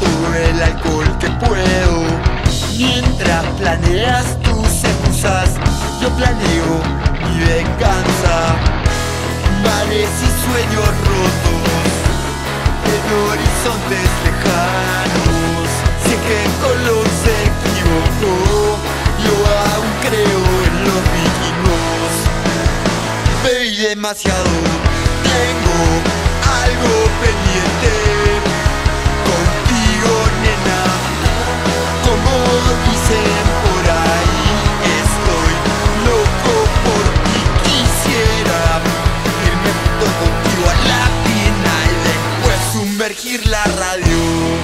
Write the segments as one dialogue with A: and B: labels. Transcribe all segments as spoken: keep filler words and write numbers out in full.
A: todo el alcohol que puedo. Mientras planeas tus excusas, yo planeo mi venganza. Mares y sueños rotos en horizontes lejanos. Sé que Colón se equivocó, yo aún creo en los vikingos. Bebí demasiado, tengo algo pendiente contigo, nena. Como dicen por ahí, estoy loco por ti. Quisiera irme junto contigo a la tina y después sumergir la radio.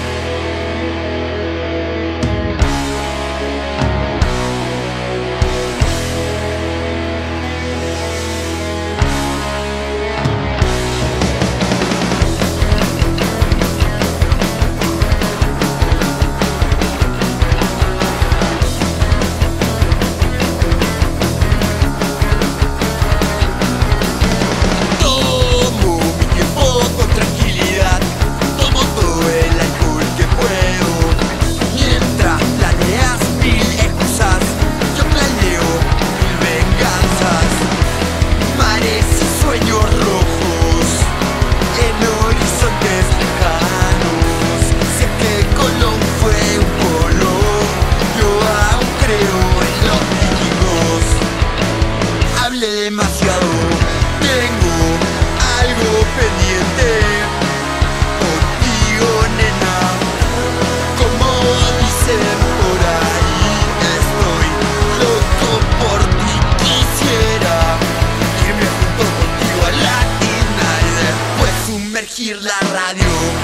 A: Demasiado, tengo algo pendiente contigo, nena. Como dicen por ahí, estoy loco por ti. Quisiera irme junto contigo a la tina y después sumergir la radio.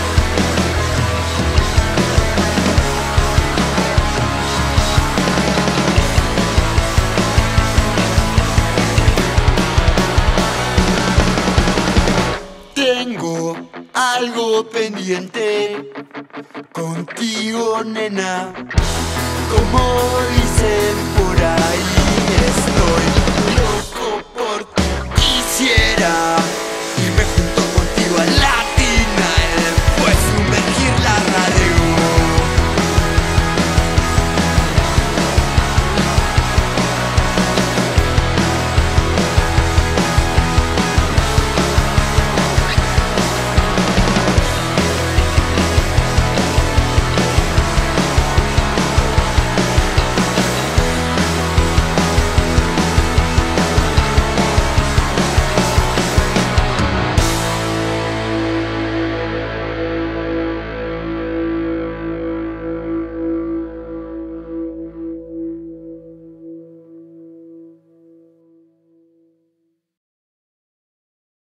A: Tengo algo pendiente contigo, nena. Como dicen por ahí, estoy loco por ti. Quisiera